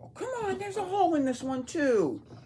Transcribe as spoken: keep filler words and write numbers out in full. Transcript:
Come on, there's a hole in this one too.